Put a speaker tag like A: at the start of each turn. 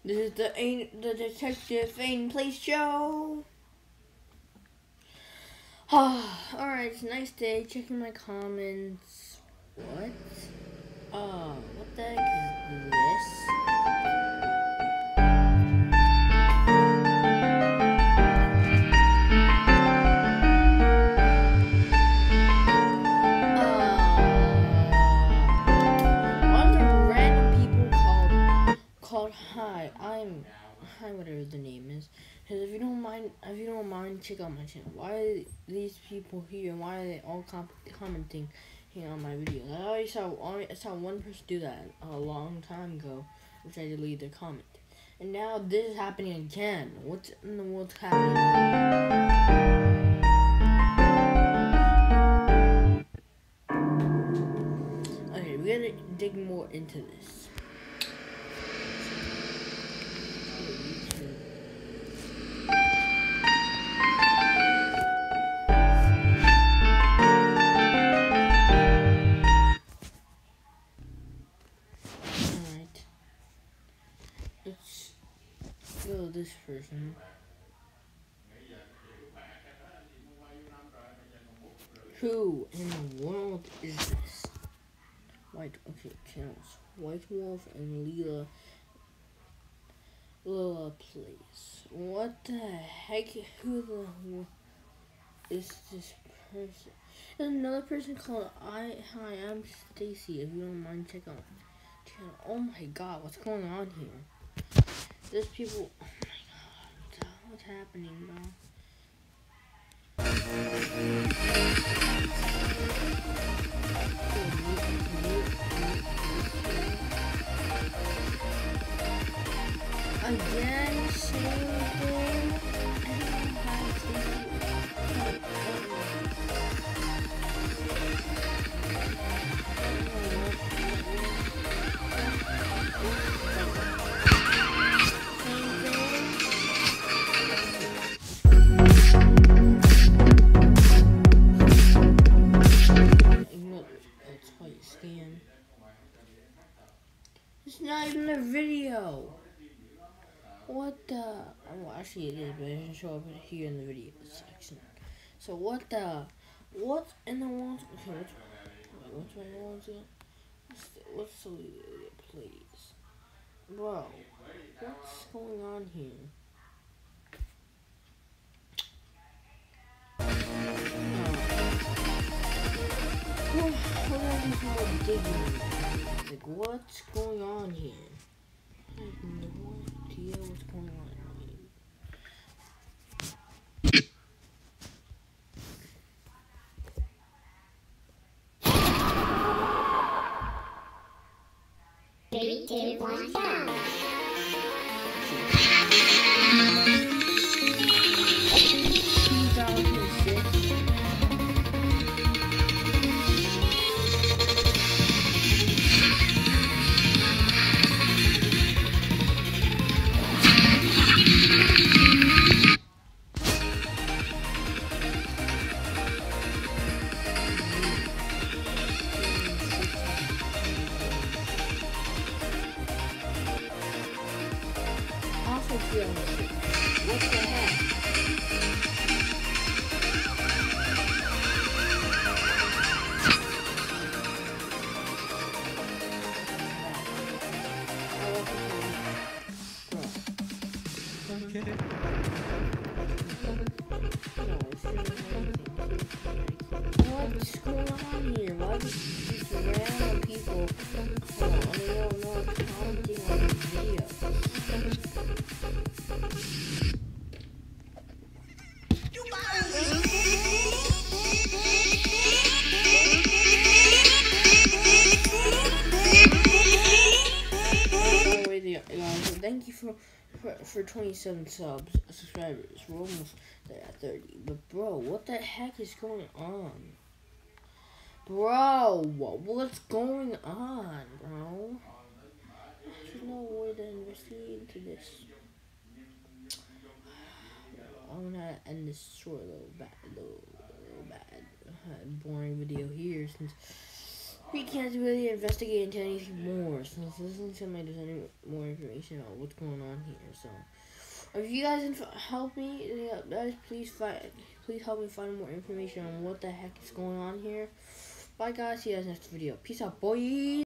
A: This is the Detective Aiden Place show. Alright, it's a nice day. Checking my comments. What? What the heck is this? Hi, whatever the name is. Because if you don't mind, check out my channel. Why are these people here? And why are they all commenting here on my videos? I already saw one person do that a long time ago, which I deleted their comment. And now this is happening again. What in the world's happening? Okay, we gotta dig more into this. Let's go this person. Who in the world is this? Channels. White Wolf and Lila Plays. What the heck? Who the is this person? There's another person called Hi, I'm Stacy. If you don't mind, check out my channel. Oh my god, what's going on here? There's people. Oh my god, what's happening, bro? Again, same thing. It's not even a video. What the? Oh, actually it is, but it doesn't show up here in the video section. So what in the world? Okay, what's my words again? What's the please, bro? What's going on here? Hold on, there's more digging. Like, what's going on here? I have no idea what's going on.
B: Three, two, one, go.
A: What the heck? What's going on here? Why do these random people commenting on this video? Thank you for 27 subscribers. We're almost there at 30. But bro, what the heck is going on? Bro, what's going on, bro? There's no way to investigate into this. I'm gonna end this short little bad boring video here since we can't really investigate into anything more. So let's see if somebody does any more information about what's going on here. So if you guys help me, guys, please help me find more information on what the heck is going on here. Bye guys, see you guys next video. Peace out, boys.